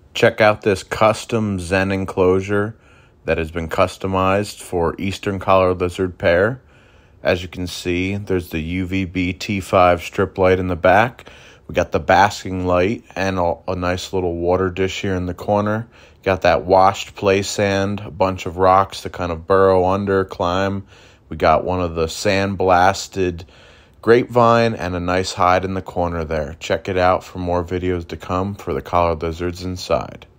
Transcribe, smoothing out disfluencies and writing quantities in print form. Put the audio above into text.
Check out this custom Zen enclosure that has been customized for Eastern Collared Lizard pair. As you can see, there's the UVB T5 strip light in the back. We got the basking light and a nice little water dish here in the corner. Got that washed play sand, a bunch of rocks to kind of burrow under, climb. We got one of the sand-blasted grapevine and a nice hide in the corner there. Check it out for more videos to come for the collared lizards inside.